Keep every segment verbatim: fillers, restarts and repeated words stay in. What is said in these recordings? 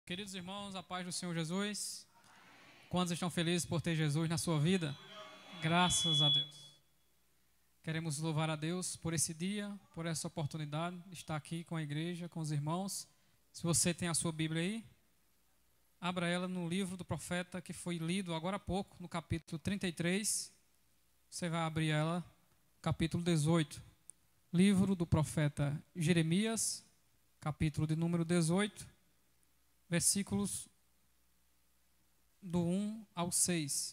Queridos irmãos, a paz do Senhor Jesus. Quantos estão felizes por ter Jesus na sua vida? Graças a Deus. Queremos louvar a Deus por esse dia, por essa oportunidade de estar aqui com a igreja, com os irmãos. Se você tem a sua Bíblia aí, abra ela no livro do profeta que foi lido agora há pouco, no capítulo trinta e três. Você vai abrir ela, capítulo dezoito. Livro do profeta Jeremias, capítulo de número dezoito. Versículos do um ao seis.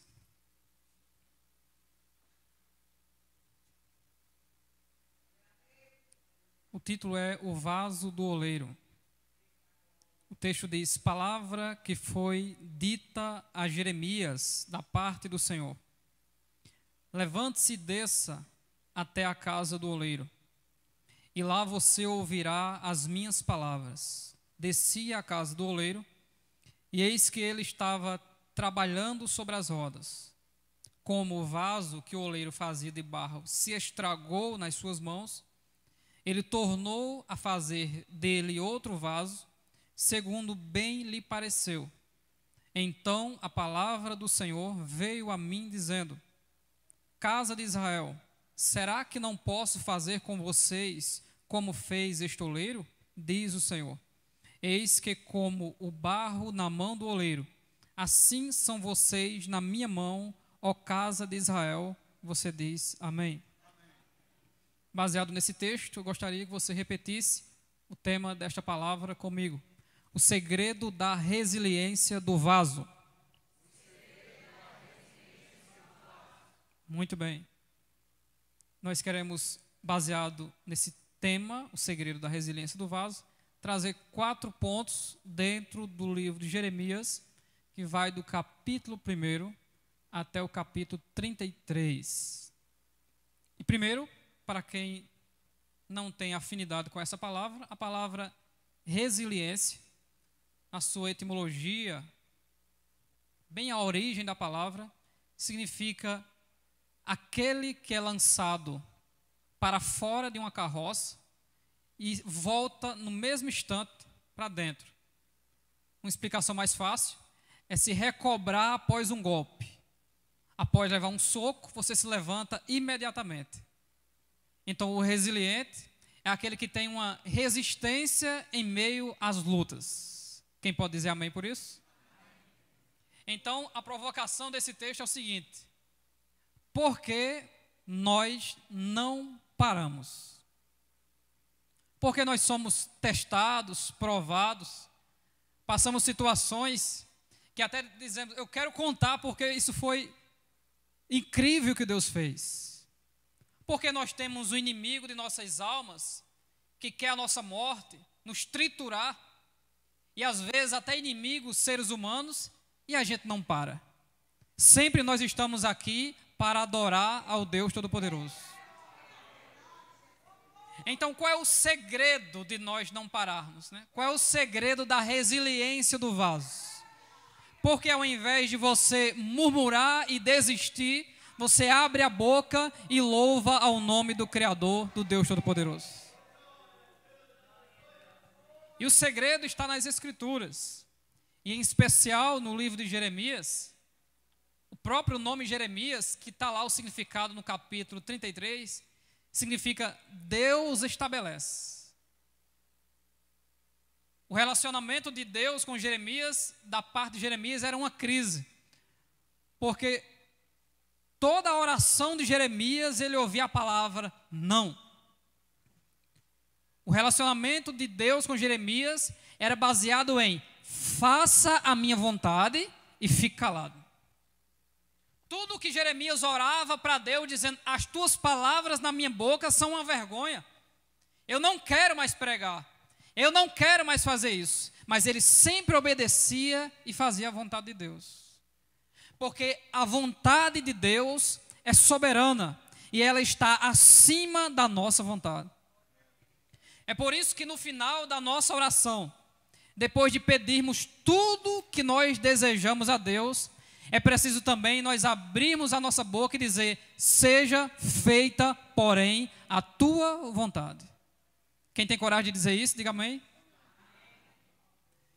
O título é O Vaso do Oleiro. O texto diz: palavra que foi dita a Jeremias da parte do Senhor. Levante-se e desça até a casa do oleiro, e lá você ouvirá as minhas palavras. Desci à casa do oleiro, e eis que ele estava trabalhando sobre as rodas. Como o vaso que o oleiro fazia de barro se estragou nas suas mãos, ele tornou a fazer dele outro vaso, segundo bem lhe pareceu. Então a palavra do Senhor veio a mim dizendo: casa de Israel, será que não posso fazer com vocês como fez este oleiro? Diz o Senhor. Eis que como o barro na mão do oleiro, assim são vocês na minha mão, ó casa de Israel. Você diz amém. Amém. Baseado nesse texto, eu gostaria que você repetisse o tema desta palavra comigo. O segredo da resiliência do vaso. Muito bem. Nós queremos, baseado nesse tema, o segredo da resiliência do vaso, trazer quatro pontos dentro do livro de Jeremias, que vai do capítulo primeiro até o capítulo trinta e três. E primeiro, para quem não tem afinidade com essa palavra, a palavra resiliência, na sua etimologia, bem a origem da palavra, significa aquele que é lançado para fora de uma carroça e volta no mesmo instante para dentro. Uma explicação mais fácil é se recobrar após um golpe. Após levar um soco, você se levanta imediatamente. Então, o resiliente é aquele que tem uma resistência em meio às lutas. Quem pode dizer amém por isso? Então, a provocação desse texto é o seguinte: por que nós não paramos? Porque nós somos testados, provados, passamos situações que até dizemos, eu quero contar porque isso foi incrível que Deus fez. Porque nós temos o inimigo de nossas almas, que quer a nossa morte, nos triturar, e às vezes até inimigos, seres humanos, e a gente não para. Sempre nós estamos aqui para adorar ao Deus Todo-Poderoso. Então, qual é o segredo de nós não pararmos, né? Qual é o segredo da resiliência do vaso? Porque ao invés de você murmurar e desistir, você abre a boca e louva ao nome do Criador, do Deus Todo-Poderoso. E o segredo está nas Escrituras, e em especial no livro de Jeremias. O próprio nome Jeremias, que está lá o significado no capítulo trinta e três, significa Deus estabelece. O relacionamento de Deus com Jeremias, da parte de Jeremias, era uma crise. Porque toda a oração de Jeremias, ele ouvia a palavra não. O relacionamento de Deus com Jeremias era baseado em faça a minha vontade e fique calado. Tudo que Jeremias orava para Deus, dizendo, as tuas palavras na minha boca são uma vergonha. Eu não quero mais pregar. Eu não quero mais fazer isso. Mas ele sempre obedecia e fazia a vontade de Deus. Porque a vontade de Deus é soberana e ela está acima da nossa vontade. É por isso que no final da nossa oração, depois de pedirmos tudo que nós desejamos a Deus, é preciso também nós abrirmos a nossa boca e dizer, seja feita, porém, a tua vontade. Quem tem coragem de dizer isso, diga amém.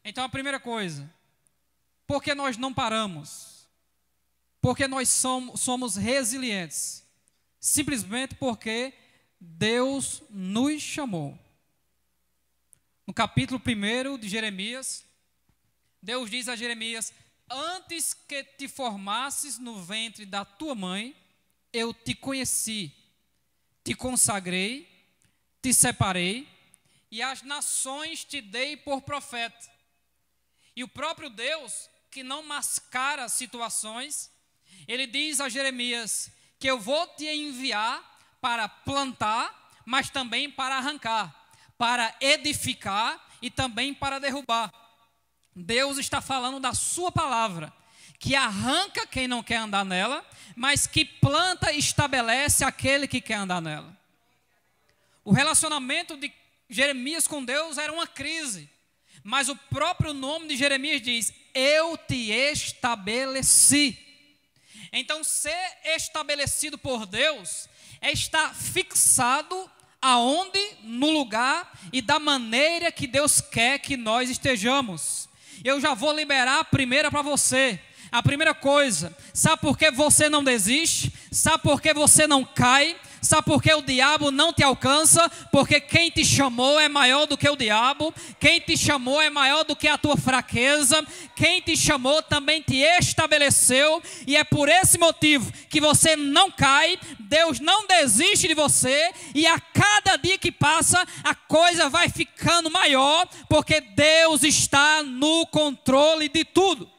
Então, a primeira coisa, por que nós não paramos? Porque nós somos, somos resilientes. Simplesmente porque Deus nos chamou. No capítulo primeiro de Jeremias, Deus diz a Jeremias: antes que te formasses no ventre da tua mãe, eu te conheci, te consagrei, te separei, e as nações te dei por profeta. E o próprio Deus, que não mascara situações, ele diz a Jeremias que eu vou te enviar para plantar, mas também para arrancar, para edificar e também para derrubar. Deus está falando da sua palavra, que arranca quem não quer andar nela, mas que planta e estabelece aquele que quer andar nela. O relacionamento de Jeremias com Deus era uma crise, mas o próprio nome de Jeremias diz: eu te estabeleci. Então, ser estabelecido por Deus é estar fixado aonde, no lugar e da maneira que Deus quer que nós estejamos. Eu já vou liberar a primeira para você. A primeira coisa, sabe por que você não desiste? Sabe por que você não cai? Sabe por que o diabo não te alcança? Porque quem te chamou é maior do que o diabo. Quem te chamou é maior do que a tua fraqueza. Quem te chamou também te estabeleceu. E é por esse motivo que você não cai. Deus não desiste de você. E a cada dia que passa, a coisa vai ficando maior. Porque Deus está no controle de tudo.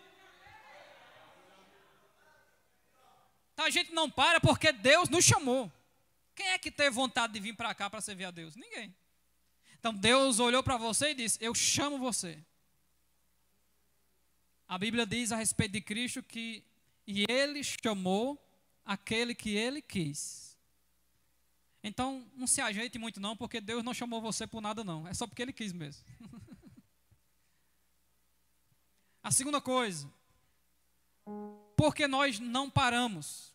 A gente não para porque Deus nos chamou. Quem é que teve vontade de vir para cá para servir a Deus? Ninguém. Então Deus olhou para você e disse: eu chamo você. A Bíblia diz a respeito de Cristo que e Ele chamou aquele que Ele quis. Então não se ajeite muito não, porque Deus não chamou você por nada não. É só porque Ele quis mesmo. A segunda coisa, porque nós não paramos.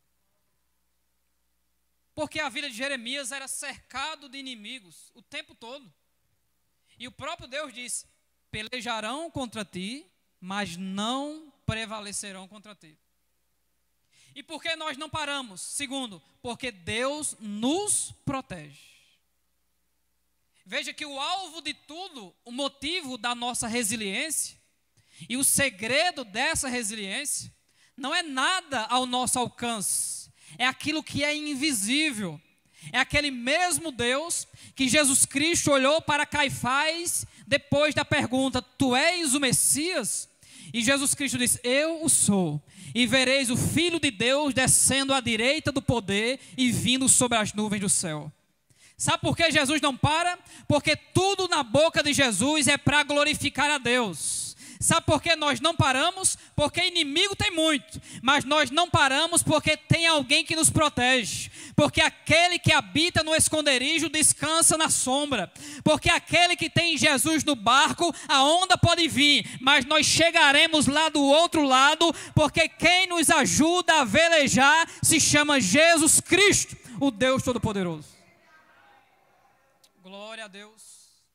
Porque a vida de Jeremias era cercado de inimigos o tempo todo. E o próprio Deus disse: pelejarão contra ti, mas não prevalecerão contra ti. E por que nós não paramos? Segundo, porque Deus nos protege. Veja que o alvo de tudo, o motivo da nossa resiliência e o segredo dessa resiliência não é nada ao nosso alcance. É aquilo que é invisível. É aquele mesmo Deus que Jesus Cristo olhou para Caifás depois da pergunta: tu és o Messias? E Jesus Cristo disse: eu o sou. E vereis o Filho de Deus descendo à direita do poder e vindo sobre as nuvens do céu. Sabe por que Jesus não para? Porque tudo na boca de Jesus é para glorificar a Deus. Sabe por que nós não paramos? Porque inimigo tem muito, mas nós não paramos porque tem alguém que nos protege. Porque aquele que habita no esconderijo descansa na sombra. Porque aquele que tem Jesus no barco, a onda pode vir, mas nós chegaremos lá do outro lado, porque quem nos ajuda a velejar se chama Jesus Cristo, o Deus Todo-Poderoso. Glória a Deus.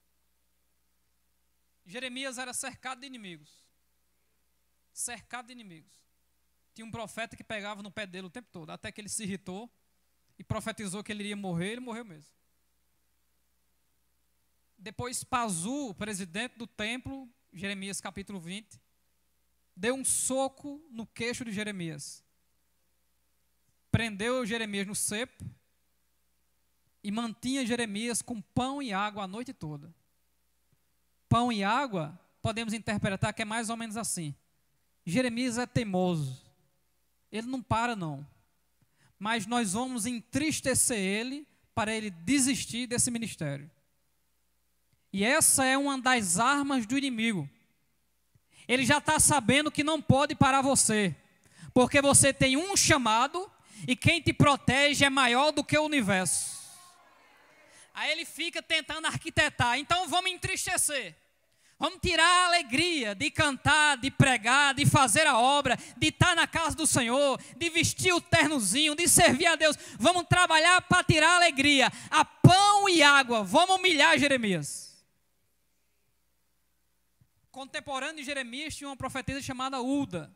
Jeremias era cercado de inimigos. Cercado de inimigos. Tinha um profeta que pegava no pé dele o tempo todo, até que ele se irritou e profetizou que ele iria morrer, ele morreu mesmo. Depois Pazu, o presidente do templo, Jeremias capítulo vinte, deu um soco no queixo de Jeremias. Prendeu Jeremias no cepo e mantinha Jeremias com pão e água a noite toda. Pão e água, podemos interpretar que é mais ou menos assim. Jeremias é teimoso. Ele não para não. Mas nós vamos entristecer ele para ele desistir desse ministério. E essa é uma das armas do inimigo. Ele já está sabendo que não pode parar você. Porque você tem um chamado e quem te protege é maior do que o universo. Aí ele fica tentando arquitetar. Então vamos entristecer. Vamos tirar a alegria de cantar, de pregar, de fazer a obra, de estar na casa do Senhor, de vestir o ternozinho, de servir a Deus. Vamos trabalhar para tirar a alegria. A pão e água. Vamos humilhar Jeremias. contemporâneo de Jeremias, tinha uma profetisa chamada Ulda.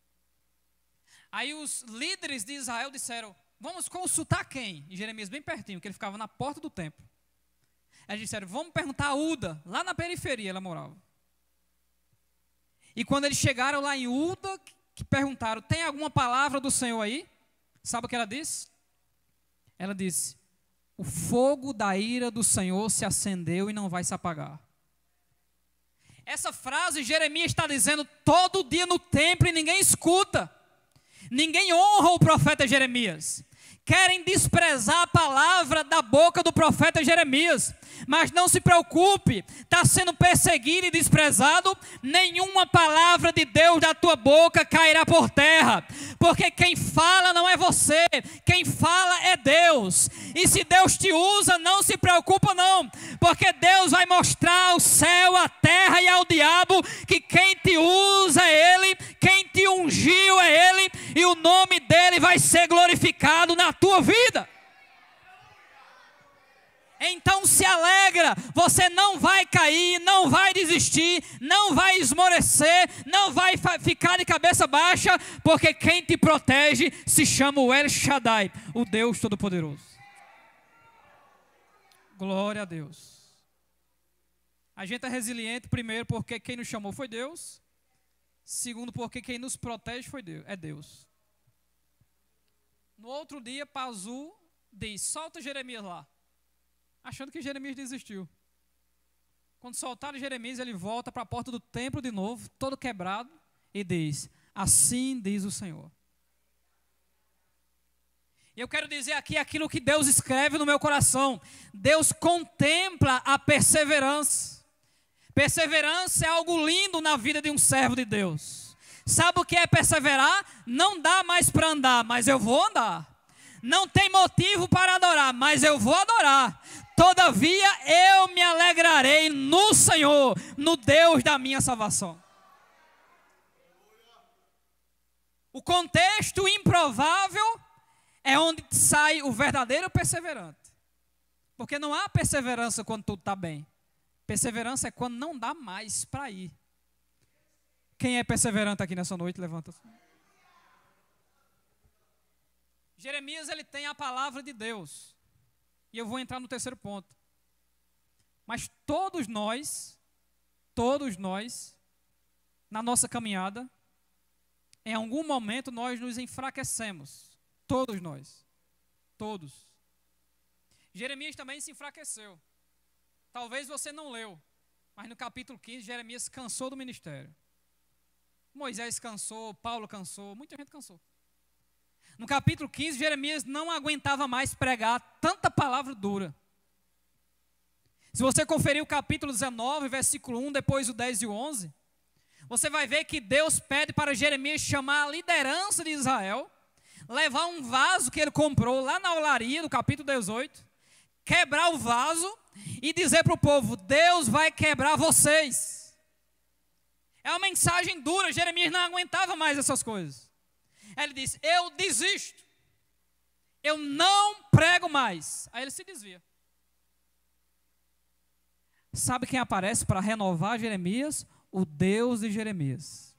Aí os líderes de Israel disseram, vamos consultar quem? E Jeremias bem pertinho, que ele ficava na porta do templo. Aí eles disseram, vamos perguntar a Ulda, lá na periferia ela morava. E quando eles chegaram lá em Ulda, que perguntaram, tem alguma palavra do Senhor aí? Sabe o que ela disse? Ela disse, o fogo da ira do Senhor se acendeu e não vai se apagar. Essa frase Jeremias está dizendo todo dia no templo e ninguém escuta. Ninguém honra o profeta Jeremias. Querem desprezar a palavra da boca do profeta Jeremias. Mas não se preocupe, está sendo perseguido e desprezado, nenhuma palavra de Deus da tua boca cairá por terra. Porque quem fala não é você, quem fala é Deus. E se Deus te usa, não se preocupa não. Porque Deus vai mostrar ao céu, à terra e ao diabo que quem te usa é Ele, quem te ungiu é Ele, e o nome dEle vai ser glorificado na tua vida. Então se alegra, você não vai cair, não vai desistir, não vai esmorecer, não vai ficar de cabeça baixa, porque quem te protege se chama o El Shaddai, o Deus Todo-Poderoso. Glória a Deus. A gente é resiliente, primeiro, porque quem nos chamou foi Deus. Segundo, porque quem nos protege foi Deus, é Deus. No outro dia, Pazu diz, solta Jeremias lá. Achando que Jeremias desistiu. Quando soltaram Jeremias, ele volta para a porta do templo de novo, todo quebrado, e diz, assim diz o Senhor. E eu quero dizer aqui aquilo que Deus escreve no meu coração. Deus contempla a perseverança. Perseverança é algo lindo na vida de um servo de Deus. Sabe o que é perseverar? Não dá mais para andar, mas eu vou andar. Não tem motivo para adorar, mas eu vou adorar. Todavia eu me alegrarei no Senhor, no Deus da minha salvação. O contexto improvável é onde sai o verdadeiro perseverante. Porque não há perseverança quando tudo está bem. Perseverança é quando não dá mais para ir. Quem é perseverante aqui nessa noite, levanta-se. Jeremias, ele tem a palavra de Deus. E eu vou entrar no terceiro ponto. Mas todos nós, todos nós, na nossa caminhada, em algum momento nós nos enfraquecemos. Todos nós. Todos. Jeremias também se enfraqueceu. Talvez você não leu, mas no capítulo quinze, Jeremias cansou do ministério. Moisés cansou, Paulo cansou, muita gente cansou. No capítulo quinze, Jeremias não aguentava mais pregar tanta palavra dura. Se você conferir o capítulo dezenove, versículo um, depois o dez e o onze, você vai ver que Deus pede para Jeremias chamar a liderança de Israel, levar um vaso que ele comprou lá na olaria, do capítulo dezoito, quebrar o vaso e dizer para o povo, Deus vai quebrar vocês. É uma mensagem dura, Jeremias não aguentava mais essas coisas. Ele disse, eu desisto, eu não prego mais. Aí ele se desvia. Sabe quem aparece para renovar Jeremias? O Deus de Jeremias.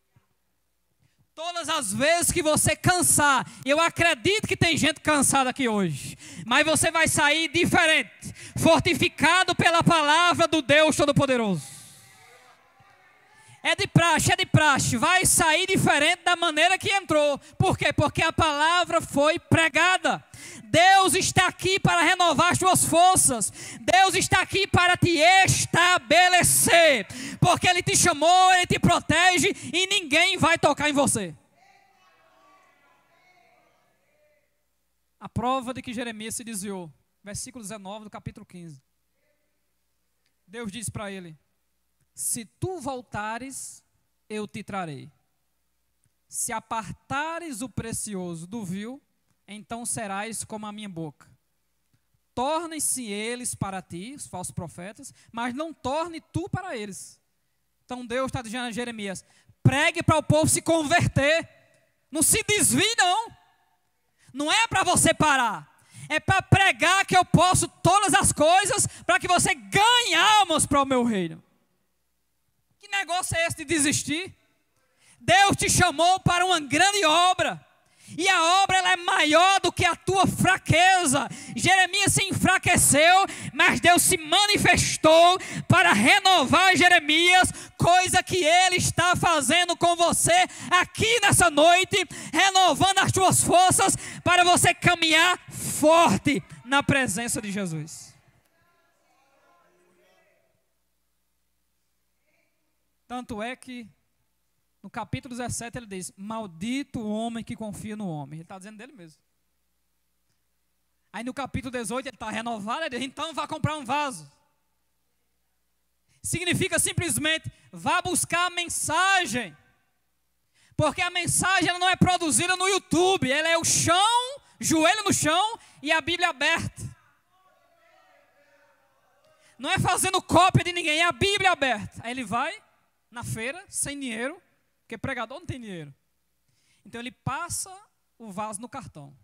Todas as vezes que você cansar, eu acredito que tem gente cansada aqui hoje, mas você vai sair diferente, fortificado pela palavra do Deus Todo-Poderoso. É de praxe, é de praxe, vai sair diferente da maneira que entrou. Por quê? Porque a palavra foi pregada. Deus está aqui para renovar as tuas forças. Deus está aqui para te estabelecer. Porque Ele te chamou, Ele te protege e ninguém vai tocar em você. A prova de que Jeremias se desviou. Versículo dezenove do capítulo quinze. Deus diz para ele, se tu voltares, eu te trarei. Se apartares o precioso do vil, então serás como a minha boca. Tornem-se eles para ti, os falsos profetas, mas não torne tu para eles. Então Deus está dizendo a Jeremias, pregue para o povo se converter. Não se desvie não. Não é para você parar. É para pregar que eu posso todas as coisas para que você ganhe almas para o meu reino. Que negócio é esse de desistir? Deus te chamou para uma grande obra. E a obra ela é maior do que a tua fraqueza. Jeremias se enfraqueceu, mas Deus se manifestou para renovar Jeremias, coisa que Ele está fazendo com você aqui nessa noite, renovando as tuas forças para você caminhar forte na presença de Jesus. Tanto é que no capítulo dezessete ele diz, maldito o homem que confia no homem. Ele está dizendo dele mesmo. Aí no capítulo dezoito ele está renovado, ele diz, então vá comprar um vaso. Significa simplesmente, vá buscar a mensagem. Porque a mensagem ela não é produzida no YouTube, ela é o chão, joelho no chão e a Bíblia aberta. Não é fazendo cópia de ninguém, é a Bíblia aberta. Aí ele vai na feira, sem dinheiro, porque pregador não tem dinheiro. Então ele passa o vaso no cartão.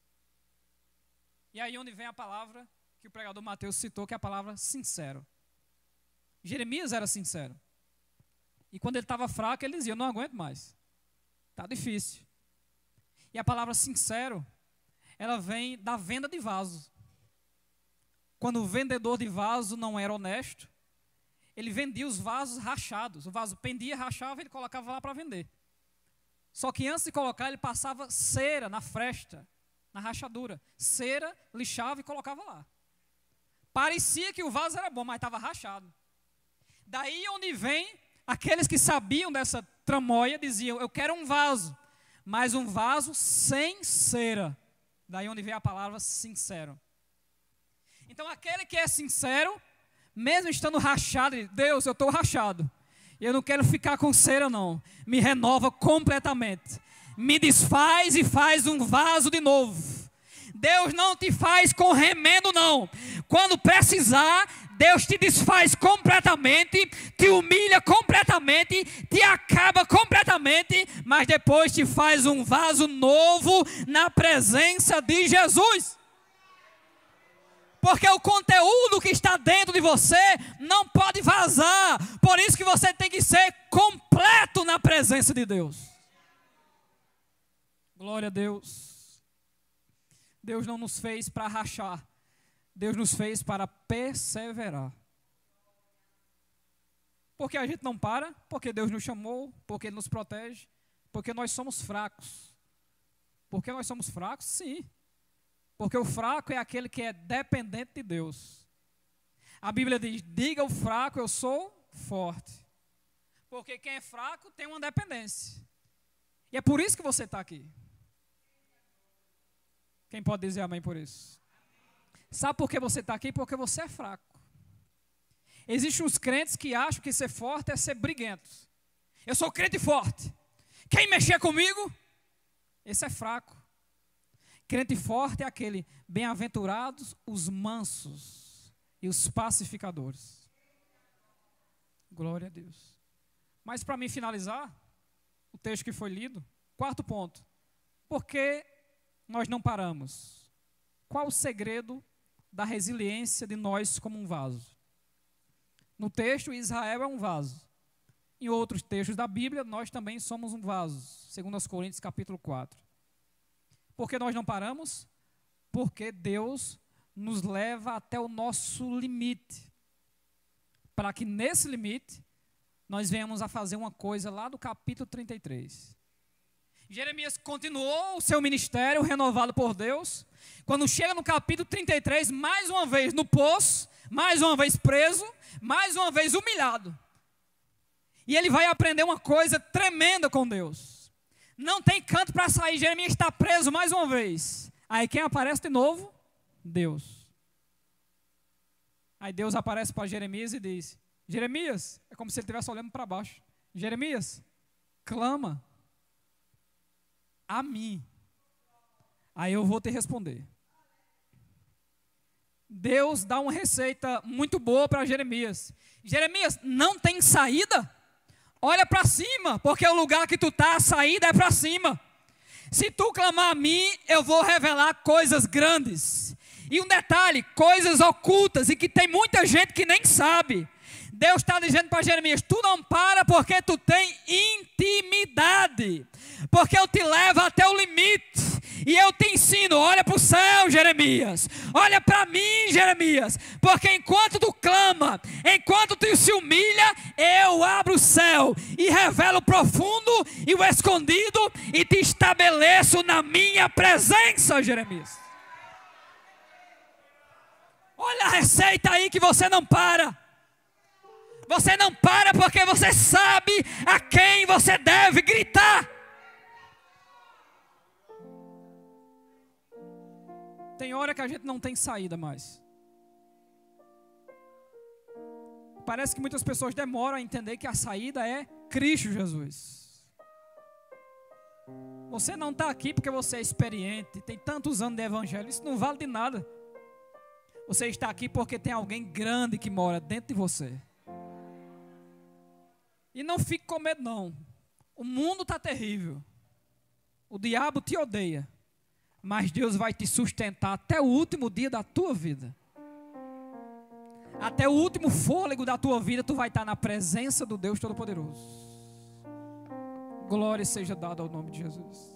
E aí onde vem a palavra que o pregador Mateus citou, que é a palavra sincero. Jeremias era sincero. E quando ele estava fraco, ele dizia, eu não aguento mais. Está difícil. E a palavra sincero, ela vem da venda de vasos. Quando o vendedor de vaso não era honesto, ele vendia os vasos rachados. O vaso pendia, rachava, ele colocava lá para vender. Só que antes de colocar, ele passava cera na fresta, na rachadura. Cera, lixava e colocava lá. Parecia que o vaso era bom, mas estava rachado. Daí onde vem, aqueles que sabiam dessa tramóia diziam, eu quero um vaso, mas um vaso sem cera. Daí onde vem a palavra sincero. Então aquele que é sincero, mesmo estando rachado, ele diz, Deus, eu estou rachado. Eu não quero ficar com cera não. Me renova completamente. Me desfaz e faz um vaso de novo. Deus não te faz com remendo não. Quando precisar, Deus te desfaz completamente, te humilha completamente, te acaba completamente, mas depois te faz um vaso novo na presença de Jesus. Porque o conteúdo que está dentro de você não pode vazar. Por isso que você tem que ser completo na presença de Deus. Glória a Deus. Deus não nos fez para rachar. Deus nos fez para perseverar. Porque a gente não para, porque Deus nos chamou, porque Ele nos protege, porque nós somos fracos. Porque nós somos fracos, sim. Porque o fraco é aquele que é dependente de Deus. A Bíblia diz, diga ao fraco, eu sou forte. Porque quem é fraco tem uma dependência. E é por isso que você está aqui. Quem pode dizer amém por isso? Sabe por que você está aqui? Porque você é fraco. Existem uns crentes que acham que ser forte é ser briguento. Eu sou crente forte. Quem mexer comigo, esse é fraco. Crente forte é aquele, bem-aventurados os mansos e os pacificadores. Glória a Deus. Mas para mim finalizar, o texto que foi lido, quarto ponto. Por que nós não paramos? Qual o segredo da resiliência de nós como um vaso? No texto, Israel é um vaso. Em outros textos da Bíblia, nós também somos um vaso. Segundo aos Coríntios, capítulo quatro. Por que nós não paramos? Porque Deus nos leva até o nosso limite. Para que nesse limite, nós venhamos a fazer uma coisa lá do capítulo trinta e três. Jeremias continuou o seu ministério renovado por Deus. Quando chega no capítulo trinta e três, mais uma vez no poço, mais uma vez preso, mais uma vez humilhado. E ele vai aprender uma coisa tremenda com Deus. Não tem canto para sair, Jeremias está preso mais uma vez. Aí quem aparece de novo? Deus. Aí Deus aparece para Jeremias e diz, Jeremias, é como se ele estivesse olhando para baixo. Jeremias, clama a mim. Aí eu vou te responder. Deus dá uma receita muito boa para Jeremias. Jeremias, não tem saída? Olha para cima, porque o lugar que tu está, a saída é para cima. Se tu clamar a mim, eu vou revelar coisas grandes. E um detalhe, coisas ocultas e que tem muita gente que nem sabe. Deus está dizendo para Jeremias, tu não para porque tu tem intimidade, porque eu te levo até o limite, e eu te ensino, olha para o céu, Jeremias, olha para mim, Jeremias, porque enquanto tu clama, enquanto tu se humilha, eu abro o céu, e revelo o profundo e o escondido, e te estabeleço na minha presença, Jeremias. Olha a receita aí que você não para. Você não para porque você sabe a quem você deve gritar. Tem hora que a gente não tem saída mais. Parece que muitas pessoas demoram a entender que a saída é Cristo Jesus. Você não está aqui porque você é experiente, tem tantos anos de evangelho, isso não vale de nada. Você está aqui porque tem alguém grande que mora dentro de você. E não fique com medo não. O mundo está terrível. O diabo te odeia. Mas Deus vai te sustentar até o último dia da tua vida. Até o último fôlego da tua vida, tu vai estar na presença do Deus Todo-Poderoso. Glória seja dada ao nome de Jesus.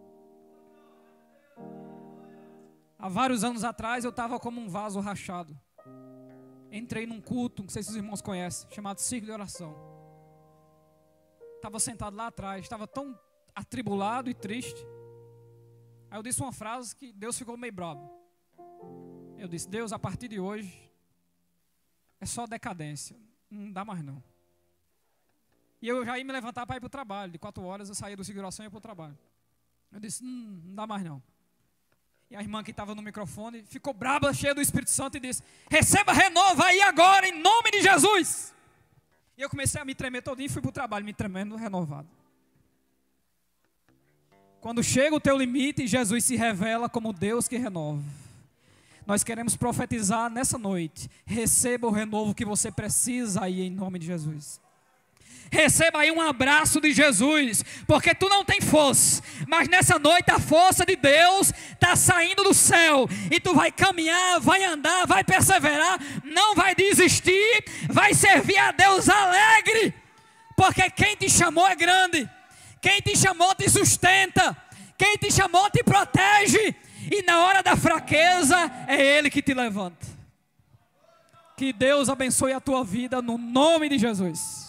Há vários anos atrás eu estava como um vaso rachado. Entrei num culto, não sei se os irmãos conhecem, chamado Círculo de Oração. Estava sentado lá atrás, estava tão atribulado e triste. Aí eu disse uma frase que Deus ficou meio bravo. Eu disse, Deus, a partir de hoje é só decadência, não dá mais não. E eu já ia me levantar para ir para o trabalho. De quatro horas eu saía do Círculo de Oração e ia para o trabalho. Eu disse, hum, não dá mais não. E a irmã que estava no microfone ficou braba, cheia do Espírito Santo e disse, receba renovo aí agora, em nome de Jesus. E eu comecei a me tremer todinho e fui para o trabalho, me tremendo renovado. Quando chega o teu limite, Jesus se revela como Deus que renova. Nós queremos profetizar nessa noite. Receba o renovo que você precisa aí em nome de Jesus. Receba aí um abraço de Jesus, porque tu não tem força, mas nessa noite a força de Deus está saindo do céu, e tu vai caminhar, vai andar, vai perseverar, não vai desistir, vai servir a Deus alegre, porque quem te chamou é grande, quem te chamou te sustenta, quem te chamou te protege, e na hora da fraqueza é Ele que te levanta. Que Deus abençoe a tua vida no nome de Jesus.